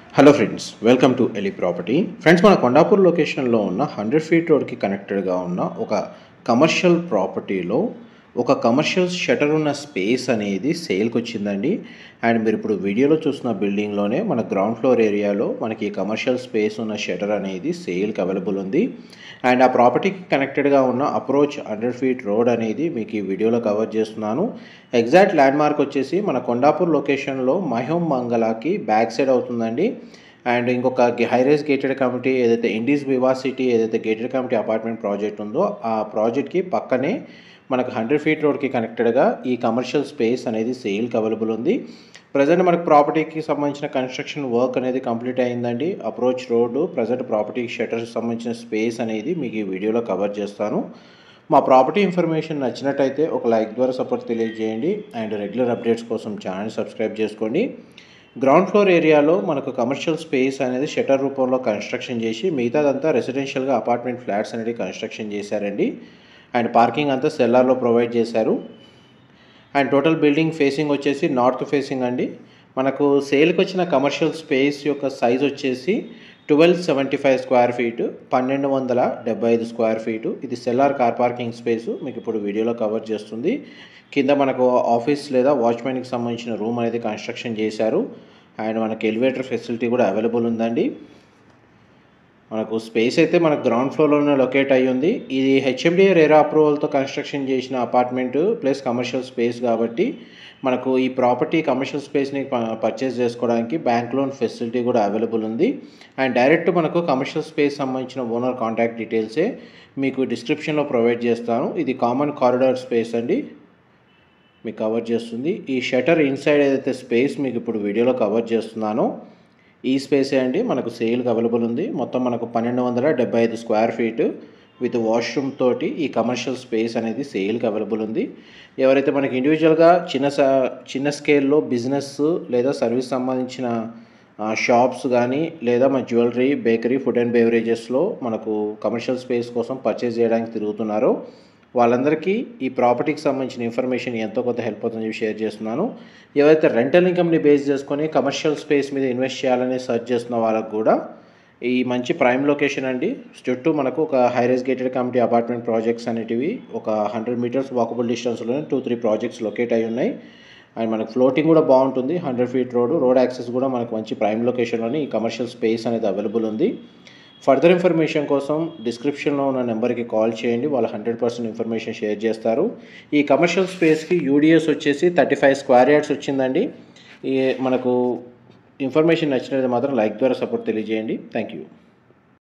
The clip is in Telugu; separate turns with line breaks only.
హలో ఫ్రెండ్స్, వెల్కమ్ టు ఎలి ప్రాపర్టీ. ఫ్రెండ్స్, మన కొండాపూర్ లొకేషన్లో ఉన్న 100 ఫీట్ రోడ్కి కనెక్టెడ్గా ఉన్న ఒక కమర్షియల్ ప్రాపర్టీలో ఒక కమర్షియల్ షటర్ ఉన్న స్పేస్ అనేది సేల్కి వచ్చిందండి. అండ్ మీరు ఇప్పుడు వీడియోలో చూస్తున్న బిల్డింగ్లోనే మన గ్రౌండ్ ఫ్లోర్ ఏరియాలో మనకి కమర్షియల్ స్పేస్ ఉన్న షటర్ అనేది సేల్కి అవైలబుల్ ఉంది. అండ్ ఆ ప్రాపర్టీకి కనెక్టెడ్గా ఉన్న అప్రోచ్ 100 ఫీట్ రోడ్ అనేది మీకు ఈ వీడియోలో కవర్ చేస్తున్నాను. ఎగ్జాక్ట్ ల్యాండ్ మార్క్ వచ్చేసి మన కొండాపూర్ లొకేషన్లో మహోం మంగళకి బ్యాక్ సైడ్ అవుతుందండి. అండ్ ఇంకొక హైరైజ్ గేటెడ్ కమిటీ ఏదైతే ఇండీస్ వివా సిటీ ఏదైతే గేటెడ్ కమిటీ అపార్ట్మెంట్ ప్రాజెక్ట్ ఉందో ఆ ప్రాజెక్ట్కి పక్కనే మనకు 100 ఫీట్ రోడ్కి కనెక్టెడ్గా ఈ కమర్షియల్ స్పేస్ అనేది సేల్కి అవైలబుల్ ఉంది. ప్రజెంట్ మనకు ప్రాపర్టీకి సంబంధించిన కన్స్ట్రక్షన్ వర్క్ అనేది కంప్లీట్ అయిందండి. అప్రోచ్ రోడ్డు ప్రజెంట్ ప్రాపర్టీకి షటర్కి సంబంధించిన స్పేస్ అనేది మీకు ఈ వీడియోలో కవర్ చేస్తాను. మా ప్రాపర్టీ ఇన్ఫర్మేషన్ నచ్చినట్టయితే ఒక లైక్ ద్వారా సపోర్ట్ తెలియజేయండి. అండ్ రెగ్యులర్ అప్డేట్స్ కోసం ఛానల్ సబ్స్క్రైబ్ చేసుకోండి. గ్రౌండ్ ఫ్లోర్ ఏరియాలో మనకు కమర్షియల్ స్పేస్ అనేది షటర్ రూపంలో కన్స్ట్రక్షన్ చేసి మిగతాదంతా రెసిడెన్షియల్గా అపార్ట్మెంట్ ఫ్లాట్స్ అనేది కన్స్ట్రక్షన్ చేశారండి. అండ్ పార్కింగ్ అంతా సెల్లార్లో ప్రొవైడ్ చేశారు. అండ్ టోటల్ బిల్డింగ్ ఫేసింగ్ వచ్చేసి నార్త్ ఫేసింగ్ అండి. మనకు సేల్కి వచ్చిన కమర్షియల్ స్పేస్ యొక్క సైజ్ వచ్చేసి 1275 స్క్వేర్ ఫీటు, 1275 స్క్వేర్ ఫీటు. ఇది సెల్లార్ కార్ పార్కింగ్ స్పేసు మీకు ఇప్పుడు వీడియోలో కవర్ చేస్తుంది. కింద మనకు ఆఫీస్ లేదా వాచ్మెన్కి సంబంధించిన రూమ్ అనేది కన్స్ట్రక్షన్ చేశారు. అండ్ మనకి ఎలివేటర్ ఫెసిలిటీ కూడా అవైలబుల్ ఉందండి. మనకు స్పేస్ అయితే మనకు గ్రౌండ్ ఫ్లోర్లోనే లొకేట్ అయ్యి ఉంది. ఇది హెచ్ఎండిఏ రేరా అప్రూవల్తో కన్స్ట్రక్షన్ చేసిన అపార్ట్మెంట్ ప్లస్ కమర్షియల్ స్పేస్ కాబట్టి మనకు ఈ ప్రాపర్టీ కమర్షియల్ స్పేస్ని పర్చేస్ చేసుకోవడానికి బ్యాంక్ లోన్ ఫెసిలిటీ కూడా అవైలబుల్ ఉంది. అండ్ డైరెక్ట్ మనకు కమర్షియల్ స్పేస్ సంబంధించిన ఓనర్ కాంటాక్ట్ డీటెయిల్సే మీకు డిస్క్రిప్షన్లో ప్రొవైడ్ చేస్తాను. ఇది కామన్ కారిడార్ స్పేస్ అండి, మీకు కవర్ చేస్తుంది. ఈ షటర్ ఇన్సైడ్ ఏదైతే స్పేస్ మీకు ఇప్పుడు వీడియోలో కవర్ చేస్తున్నానో ఈ స్పేసే అండి మనకు సేల్కి అవైలబుల్ ఉంది. మొత్తం మనకు 1275 స్క్వేర్ ఫీటు విత్ వాష్రూమ్ తోటి ఈ కమర్షియల్ స్పేస్ అనేది సేల్కి అవైలబుల్ ఉంది. ఎవరైతే మనకి ఇండివిజువల్గా చిన్న స్కేల్లో బిజినెస్ లేదా సర్వీస్ సంబంధించిన షాప్స్ కానీ లేదా మన జ్యువెలరీ, బేకరీ, ఫుడ్ అండ్ బెవరేజెస్లో మనకు కమర్షియల్ స్పేస్ కోసం పర్చేస్ చేయడానికి తిరుగుతున్నారో వాళ్ళందరికీ ఈ ప్రాపర్టీకి సంబంధించిన ఇన్ఫర్మేషన్ ఎంతో కొంత హెల్ప్ అవుతుందని చెప్పి షేర్ చేస్తున్నాను. ఎవరైతే రెంటల్ ఇన్కమ్ని బేస్ చేసుకొని కమర్షియల్ స్పేస్ మీద ఇన్వెస్ట్ చేయాలని సర్చ్ చేస్తున్న వాళ్ళకు కూడా ఈ మంచి ప్రైమ్ లొకేషన్ అండి. చుట్టూ మనకు ఒక high rise gated committee apartment projects అనేటివి ఒక 100 మీటర్స్ వాకబుల్ డిస్టెన్స్లోనే 2-3 ప్రాజెక్ట్స్ లొకేట్ అయి ఉన్నాయి. అండ్ మనకు ఫ్లోటింగ్ కూడా బాగుంటుంది. 100 ఫీట్ రోడ్ యాక్సెస్ కూడా మనకు మంచి ప్రైమ్ లొకేషన్లోని ఈ కమర్షియల్ స్పేస్ అనేది అవైలబుల్ ఉంది. ఫర్దర్ ఇన్ఫర్మేషన్ కోసం డిస్క్రిప్షన్లో ఉన్న నెంబర్కి కాల్ చేయండి, వాళ్ళు 100% ఇన్ఫర్మేషన్ షేర్ చేస్తారు. ఈ కమర్షియల్ స్పేస్కి యూడిఎస్ వచ్చేసి 35 స్క్వేర్ యార్డ్స్ వచ్చిందండి. ఈ మనకు ఇన్ఫర్మేషన్ నచ్చినది మాత్రం లైక్ ద్వారా సపోర్ట్ తెలియజేయండి. Thank you.